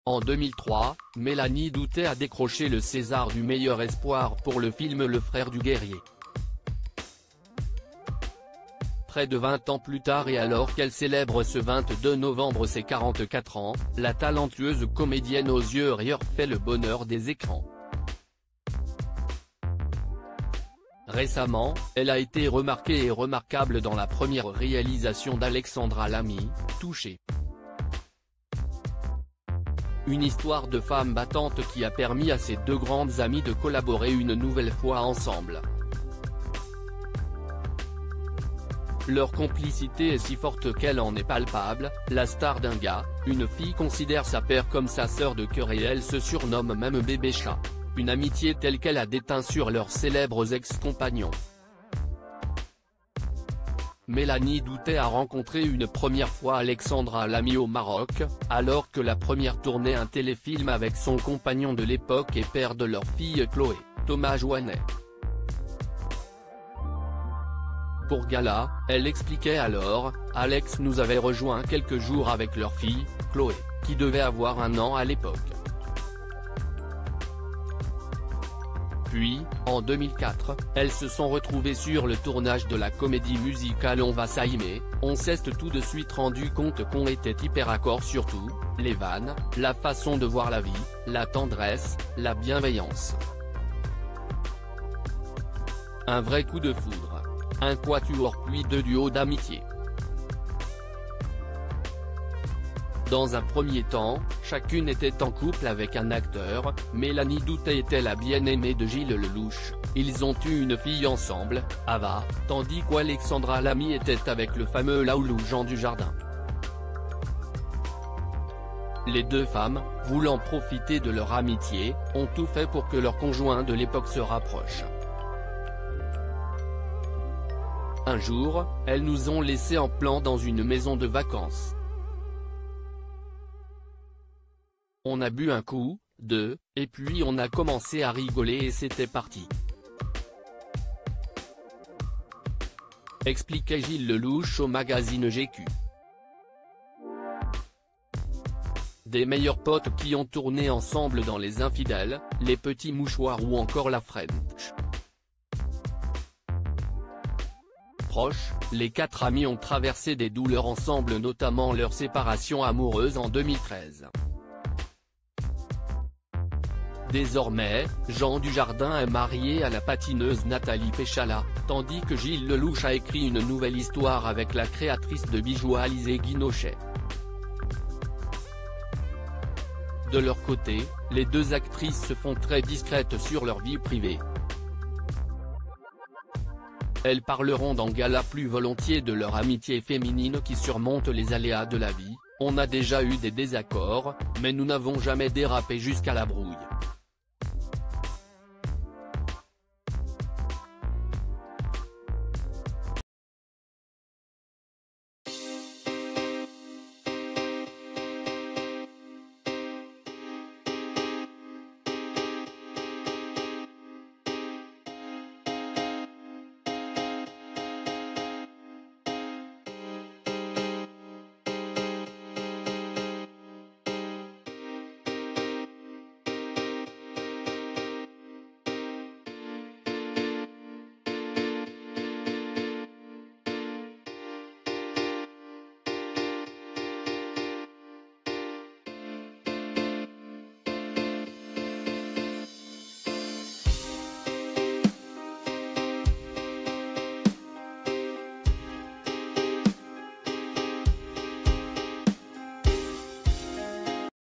En 2003, Mélanie Doutet a décroché le César du meilleur espoir pour le film Le Frère du Guerrier. Près de 20 ans plus tard et alors qu'elle célèbre ce 22 novembre ses 44 ans, la talentueuse comédienne aux yeux rieurs fait le bonheur des écrans. Récemment, elle a été remarquée et remarquable dans la première réalisation d'Alexandra Lamy, Touché. Une histoire de femme battante qui a permis à ces deux grandes amies de collaborer une nouvelle fois ensemble. Leur complicité est si forte qu'elle en est palpable, la star d'un gars, une fille considère sa paire comme sa sœur de cœur et elle se surnomme même bébé chat. Une amitié telle qu'elle a déteint sur leurs célèbres ex-compagnons. Mélanie Doutet a rencontré une première fois Alexandra Lamy au Maroc, alors que la première tournait un téléfilm avec son compagnon de l'époque et père de leur fille Chloé, Thomas Joannet. Pour Gala, elle expliquait alors, Alex nous avait rejoint quelques jours avec leur fille, Chloé, qui devait avoir 1 an à l'époque. Puis, en 2004, elles se sont retrouvées sur le tournage de la comédie musicale On va s'aimer, on s'est tout de suite rendu compte qu'on était hyper accord sur tout, les vannes, la façon de voir la vie, la tendresse, la bienveillance. Un vrai coup de foudre. Un quatuor puis 2 duos d'amitié. Dans un premier temps, chacune était en couple avec un acteur, Mélanie Doutet était la bien-aimée de Gilles Lellouche, ils ont eu une fille ensemble, Ava, tandis qu'Alexandra Lamy était avec le fameux Laoulou Jean Dujardin. Les deux femmes, voulant profiter de leur amitié, ont tout fait pour que leurs conjoints de l'époque se rapprochent. Un jour, elles nous ont laissés en plan dans une maison de vacances. On a bu un coup, 2, et puis on a commencé à rigoler et c'était parti. Expliquait Gilles Lellouche au magazine GQ. Des meilleurs potes qui ont tourné ensemble dans Les Infidèles, Les Petits Mouchoirs ou encore La French. Proches, les 4 amis ont traversé des douleurs ensemble, notamment leur séparation amoureuse en 2013. Désormais, Jean Dujardin est marié à la patineuse Nathalie Péchala, tandis que Gilles Lellouche a écrit une nouvelle histoire avec la créatrice de bijoux Alizée Guinochet. De leur côté, les deux actrices se font très discrètes sur leur vie privée. Elles parleront dans Gala plus volontiers de leur amitié féminine qui surmonte les aléas de la vie. On a déjà eu des désaccords, mais nous n'avons jamais dérapé jusqu'à la brouille.